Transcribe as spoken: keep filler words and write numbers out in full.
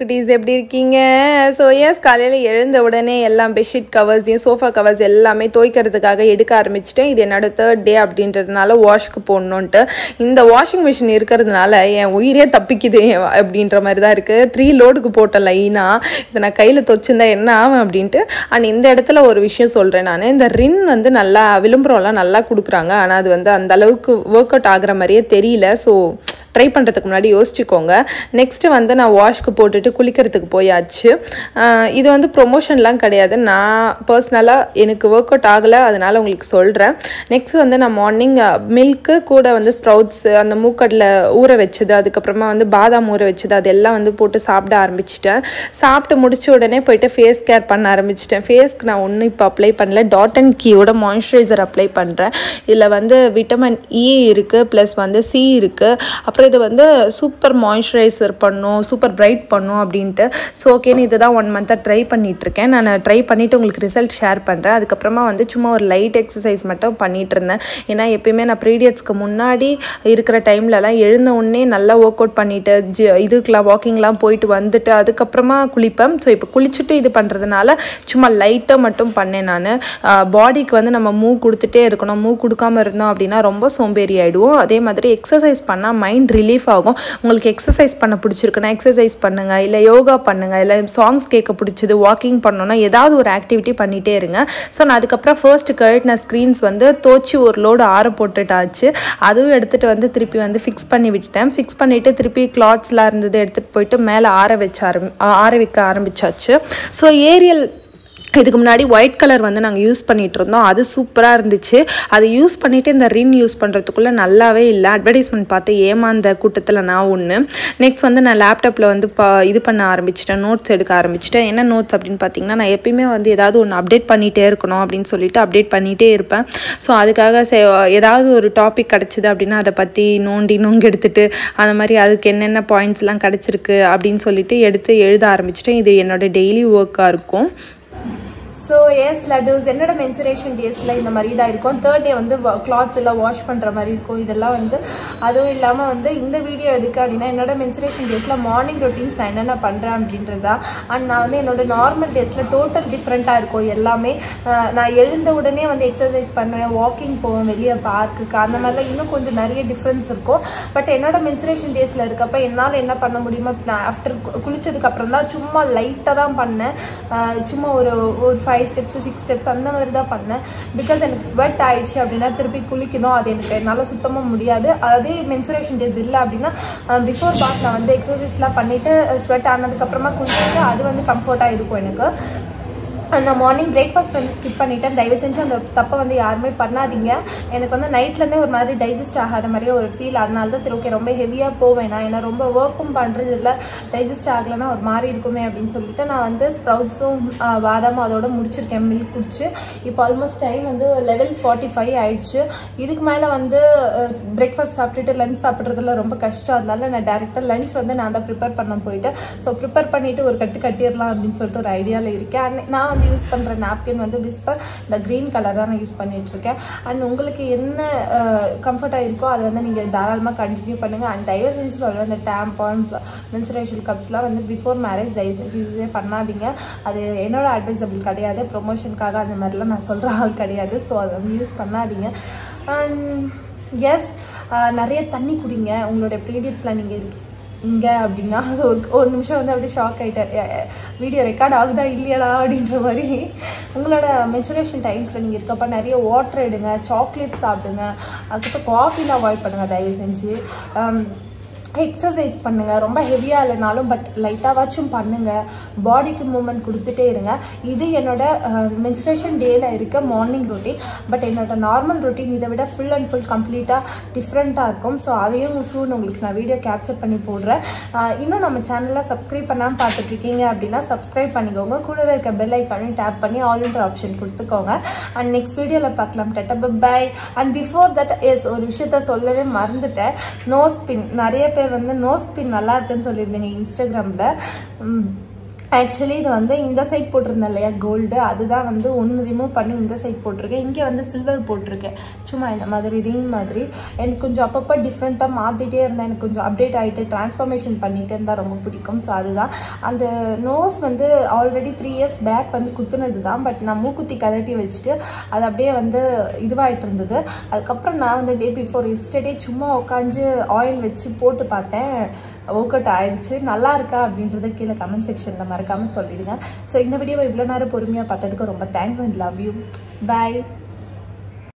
குட்டீஸ் எப்படி இருக்கீங்க? ஸோ எஸ் காலையில் எழுந்த உடனே எல்லாம் பெட்ஷீட் கவர்ஸையும் சோஃபா கவர்ஸ் எல்லாமே துவைக்கிறதுக்காக எடுக்க ஆரம்பிச்சிட்டேன். இது என்னோட தேர்ட் டே அப்படின்றதுனால வாஷ்க்கு போடணுன்ட்டு இந்த வாஷிங் மிஷின் இருக்கிறதுனால என் உயிரே தப்பிக்குது அப்படின்ற மாதிரி தான் இருக்குது. த்ரீ லோடுக்கு போட்ட லைனாக இதை நான் கையில் தொச்சிருந்தா என்ன ஆகும் அப்படின்ட்டு. அண்ட் இந்த இடத்துல ஒரு விஷயம் சொல்கிறேன், நான் இந்த ரின் வந்து நல்லா விளம்பரம்லாம் நல்லா கொடுக்குறாங்க, ஆனால் அது வந்து அந்த அளவுக்கு ஒர்க் அவுட் ஆகிற மாதிரியே தெரியல. ஸோ ட்ரை பண்ணுறதுக்கு முன்னாடி யோசிச்சுக்கோங்க. நெக்ஸ்ட்டு வந்து நான் வாஷ்க்கு போட்டுட்டு குளிக்கிறதுக்கு போயாச்சு. இது வந்து ப்ரொமோஷன்லாம் கிடையாது, நான் பர்சனலாக எனக்கு ஒர்க் அவுட் ஆகலை, அதனால் உங்களுக்கு சொல்கிறேன். நெக்ஸ்ட் வந்து நான் மார்னிங் மில்க்கு கூட வந்து ஸ்ப்ரவுட்ஸு அந்த மூக்கடலை ஊற வச்சது, அதுக்கப்புறமா வந்து பாதாம் ஊற வச்சது, அதெல்லாம் வந்து போட்டு சாப்பிட ஆரம்பிச்சிட்டேன். சாப்பிட்டு முடிச்ச உடனே போய்ட்டு ஃபேஸ் கேர் பண்ண ஆரம்பிச்சிட்டேன். ஃபேஸ்க்கு நான் ஒன்றும் இப்போ அப்ளை பண்ணல, டாட் அண்ட் கீயோட மாய்ஸ்சரைசர் அப்ளை பண்ணுறேன். இதில் வந்து விட்டமின் இ இருக்குது, ப்ளஸ் வந்து சி இருக்குது. அப்புறம் இது வந்து சூப்பர் மாய்ஸ்சரைசர் பண்ணும், சூப்பர் பிரைட் பண்ணும் அப்படின்ட்டு. ஸோ ஓகேன்னு இதை தான் ஒன் மந்த்தாக ட்ரை பண்ணிகிட்ருக்கேன். நான் ட்ரை பண்ணிவிட்டு உங்களுக்கு ரிசல்ட் ஷேர் பண்ணுறேன். அதுக்கப்புறமா வந்து சும்மா ஒரு லைட் எக்ஸசைஸ் மட்டும் பண்ணிகிட்டு இருந்தேன். ஏன்னா எப்பயுமே நான் பீரியட்ஸ்க்கு முன்னாடி இருக்கிற டைம்லலாம் எழுந்த உடனே நல்லா ஒர்க் அவுட் பண்ணிவிட்டு ஜி இதுக்கெலாம் வாக்கிங்லாம் போயிட்டு வந்துட்டு அதுக்கப்புறமா குளிப்பேன். ஸோ இப்போ குளிச்சுட்டு இது பண்ணுறதுனால சும்மா லைட்டாக மட்டும் பண்ணேன். நான் பாடிக்கு வந்து நம்ம மூவ் கொடுத்துட்டே இருக்கணும், மூவ் கொடுக்காமல் இருந்தோம் அப்படின்னா ரொம்ப சோம்பேறி ஆகிடுவோம். அதே மாதிரி எக்ஸசைஸ் பண்ணால் மைண்ட் ரிலீஃப் ஆகும். உங்களுக்கு எக்ஸசைஸ் பண்ண பிடிச்சிருக்குன்னா எக்ஸசைஸ் பண்ணுங்கள், இல்லை யோகா பண்ணுங்கள், இல்லை சாங்ஸ் கேட்க பிடிச்சது வாக்கிங் பண்ணணுன்னா ஏதாவது ஒரு ஆக்டிவிட்டி பண்ணிகிட்டே இருங்க. ஸோ நான் அதுக்கப்புறம் ஃபர்ஸ்ட் கழட்டின ஸ்க்ரீன்ஸ் வந்து தோச்சி ஒரு லோடு ஆற போட்டுட்டாச்சு. அதுவும் எடுத்துகிட்டு வந்து திருப்பி வந்து ஃபிக்ஸ் பண்ணி விட்டுட்டேன். ஃபிக்ஸ் பண்ணிவிட்டு திருப்பி கிளாத்ஸ்லாம் இருந்தது எடுத்துகிட்டு போயிட்டு மேலே ஆற வச்ச ஆரம்பி ஆற வைக்க ஆரம்பித்தாச்சு. ஸோ ஏரியல் இதுக்கு முன்னாடி ஒயிட் கலர் வந்து நாங்கள் யூஸ் பண்ணிகிட்டு இருந்தோம், அது சூப்பராக இருந்துச்சு. அதை யூஸ் பண்ணிவிட்டு இந்த ரின் யூஸ் பண்ணுறதுக்குள்ளே நல்லாவே இல்லை. அட்வர்டைஸ்மெண்ட் பார்த்து ஏமாந்த கூட்டத்தில் நான் ஒன்று. நெக்ஸ்ட் வந்து நான் லேப்டாப்பில் வந்து பா இது பண்ண ஆரம்பிச்சிட்டேன், நோட்ஸ் எடுக்க ஆரம்பிச்சிட்டேன். என்ன நோட்ஸ் அப்படின்னு பார்த்தீங்கன்னா, நான் எப்பயுமே வந்து ஏதாவது ஒன்று அப்டேட் பண்ணிகிட்டே இருக்கணும் அப்படின்னு சொல்லிட்டு அப்டேட் பண்ணிகிட்டே இருப்பேன். ஸோ அதுக்காக சே ஏதாவது ஒரு டாபிக் கிடச்சிது அப்படின்னா அதை பற்றி நோண்டி நோங்கி எடுத்துகிட்டு அந்த மாதிரி அதுக்கு என்னென்ன பாயிண்ட்ஸ்லாம் கிடச்சிருக்கு அப்படின்னு சொல்லிட்டு எடுத்து எழுத ஆரம்பிச்சிட்டேன். இது என்னோடய டெய்லி ஒர்க்காக இருக்கும். ஸோ எஸ் லட்டூஸ், என்னோட மென்சுரேஷன் டேஸில் இந்த மாதிரி தான் இருக்கும். தேர்ட் டே வந்து கிளாத்ஸ் எல்லாம் வாஷ் பண்ணுற மாதிரி இருக்கும். இதெல்லாம் வந்து அதுவும் இல்லாமல் வந்து இந்த வீடியோ எதுக்கு அப்படின்னா, என்னோட மென்சுரேஷன் டேஸில் மார்னிங் ரொட்டீன்ஸ் நான் என்னென்ன பண்ணுறேன் அப்படின்றது தான். அண்ட் நான் வந்து என்னோட நார்மல் டேஸில் டோட்டல் டிஃப்ரெண்ட்டாக இருக்கும் எல்லாமே. நான் எழுந்த உடனே வந்து எக்ஸசைஸ் பண்ணுவேன், வாக்கிங் போவேன் வெளியே பார்க்குக்கு, அந்த மாதிரிலாம் இன்னும் கொஞ்சம் நிறைய டிஃப்ரென்ஸ் இருக்கும். பட் என்னோட மென்சுரேஷன் டேஸில் இருக்கப்போ என்னால் என்ன பண்ண முடியுமோ, நான் ஆஃப்டர் குளிச்சதுக்கப்புறம் தான் சும்மா லைட்டாக தான் பண்ணேன். சும்மா ஒரு ஒரு ஃபைவ் ஸ்டெப்ஸ் சிக்ஸ் ஸ்டெப்ஸ் அந்த மாதிரி தான் பண்ணேன். பிகாஸ் எனக்கு ஸ்வெட் ஆயிடுச்சு அப்படின்னா திருப்பி குளிக்கணும், அது எனக்கு என்னால் சுத்தமாக முடியாது. அதே மென்சுரேஷன் டேஸ் இல்லை அப்படின்னா பிஃபோர் பாத் நான் வந்து எக்ஸசைஸ்லாம் பண்ணிவிட்டு ஸ்வெட் ஆனதுக்கப்புறமா குளிச்சுட்டு அது வந்து கம்ஃபர்ட்டாக இருக்கும் எனக்கு. நான் மார்னிங் பிரேக்ஃபாஸ்ட் வந்து ஸ்கிப் பண்ணிவிட்டேன். தயவு செஞ்சு அந்த தப்பை வந்து யாருமே பண்ணாதீங்க. எனக்கு வந்து நைட்லேருந்தே ஒரு மாதிரி டைஜஸ்ட் ஆகாத மாதிரியே ஒரு ஃபீல், அதனால தான் சரி ஓகே ரொம்ப ஹெவியாக போவேன் நான், ஏன்னா ரொம்ப ஒர்க்கும் பண்ணுறது இல்லை, டைஜஸ்ட் ஆகலைன்னா ஒரு மாதிரி இருக்குமே அப்படின்னு சொல்லிட்டு நான் வந்து ஸ்ப்ரவுட்ஸும் பாதாமும் அதோட முடிச்சிருக்கேன். மில்க் குடிச்சு இப்போ ஆல்மோஸ்ட் டைம் வந்து லெவல் ஃபார்ட்டி ஃபைவ் ஆயிடுச்சு. இதுக்கு மேலே வந்து பிரேக்ஃபாஸ்ட் சாப்பிட்டுட்டு லஞ்ச் சாப்பிட்றதுல ரொம்ப கஷ்டம், அதனால நான் டேரெக்டாக லஞ்ச் வந்து நான் தான் ப்ரிப்பேர் பண்ண போயிட்டு ஸோ ப்ரிப்பேர் பண்ணிவிட்டு ஒரு கட்டு கட்டிடலாம் அப்படின்னு சொல்லிட்டு ஒரு ஐடியாவில் இருக்கேன். நான் வந்து யூஸ் பண்ணுற நாப்கின் வந்து விஸ்பர் இந்த க்ரீன் கலர் தான் நான் யூஸ் பண்ணிட்டு இருக்கேன். அண்ட் உங்களுக்கு என்ன கம்ஃபர்ட்டாக இருக்கோ அதை வந்து நீங்கள் தாராளமாக கண்டினியூ பண்ணுங்கள். அண்ட் தயவு செஞ்சு சொல்கிறேன், இந்த டேம்பான்ஸ் மென்சுரேஷன் கப்ஸ்லாம் வந்து பிஃபோர் மேரேஜ் தயவு செஞ்சு யூஸே பண்ணாதீங்க. அது என்னோட அட்வைசபிள் கிடையாது, ப்ரொமோஷனுக்காக அந்த மாதிரிலாம் நான் சொல்கிற ஆள் கிடையாது. ஸோ அதை வந்து யூஸ் பண்ணாதீங்க. அண்ட் எஸ் நிறைய தண்ணி குடிங்க உங்களோட பீரியட்ஸில் நீங்கள் இருக்கு இங்கே அப்படின்னா. ஸோ ஒரு ஒரு நிமிஷம் வந்து அப்படியே ஷாக் ஆகிட்டேன், வீடியோ ரெக்கார்ட் ஆகுதா இல்லையாடா அப்படின்ற மாதிரி. உங்களோட மென்சுரேஷன் டைம்ஸில் நீங்கள் இருக்கப்போ நிறைய வாட்டர் எடுங்க, சாக்லேட் சாப்பிடுங்க, அதுக்கப்புறம் காஃபிலாம் அவாய்ட் பண்ணுங்கள் தயவு செஞ்சு. எக்ஸசைஸ் பண்ணுங்கள், ரொம்ப ஹெவியாக இல்லைனாலும் பட் லைட்டாகவாச்சும் பண்ணுங்கள், பாடிக்கு மூமெண்ட் கொடுத்துட்டே இருங்க. இது என்னோட மென்சுரேஷன் டேயில் இருக்க மார்னிங் ரொட்டீன். பட் என்னோட நார்மல் ரொட்டீன் இதை விட ஃபுல் அண்ட் ஃபுல் கம்ப்ளீட்டாக டிஃப்ரெண்ட்டாக இருக்கும். ஸோ அதையும் சூன் உங்களுக்கு நான் வீடியோ கேப்சர் பண்ணி போடுறேன். இன்னும் நம்ம சேனலில் சப்ஸ்கிரைப் பண்ணாமல் பார்த்துட்ருக்கீங்க அப்படின்னா சப்ஸ்கிரைப் பண்ணிக்கோங்க, கூடவே இருக்க பெல் ஐக்கானையும் டேப் பண்ணி ஆல் இன்டர் ஆப்ஷன் கொடுத்துக்கோங்க. அண்ட் நெக்ஸ்ட் வீடியோவில் பார்க்கலாம். Tata bye. And before that எஸ் ஒரு விஷயத்த சொல்லவே மறந்துட்டேன், நோ ஸ்பின். நிறைய பேர் வந்து நோ ஸ்பின் நல்லா இருக்குன்னு சொல்லியிருந்தீங்க இன்ஸ்டாகிராமில். ஆக்சுவலி இது வந்து இந்த சைட் போட்டிருந்தேன் இல்லையா கோல்டு, அதுதான் வந்து ஒன்று ரிமூவ் பண்ணி இந்த சைட் போட்டிருக்கேன். இங்கே வந்து சில்வர் போட்டிருக்கேன், சும்மா இந்த மாதிரி ரிங் மாதிரி. எனக்கு கொஞ்சம் அப்பப்போ டிஃப்ரெண்ட்டாக மாற்றிட்டே இருந்தேன், எனக்கு கொஞ்சம் அப்டேட் ஆகிட்டு ட்ரான்ஸ்ஃபர்மேஷன் பண்ணிகிட்டே இருந்தால் ரொம்ப பிடிக்கும். ஸோ அதுதான். அந்த நோஸ் வந்து ஆல்ரெடி த்ரீ இயர்ஸ் பேக் வந்து குத்துனது தான், பட் நான் மூக்குத்தி கலட்டி வச்சுட்டு அது அப்படியே வந்து இதுவாகிட்டு இருந்தது. அதுக்கப்புறம் நான் வந்து டே பிஃபோர் எஸ்டர்டே சும்மா உட்காந்து ஆயில் வச்சு போட்டு பார்த்தேன், ஒர்க் அவுட் ஆயிடுச்சு. நல்லா இருக்கா அப்படின்றத கீழே கமெண்ட் செக்ஷனில் மறக்காமல் சொல்லிடுங்க. ஸோ இந்த வீடியோவை இவ்வளோ நேரம் பொறுமையாக பார்த்ததுக்கு ரொம்ப thanks and love you. Bye.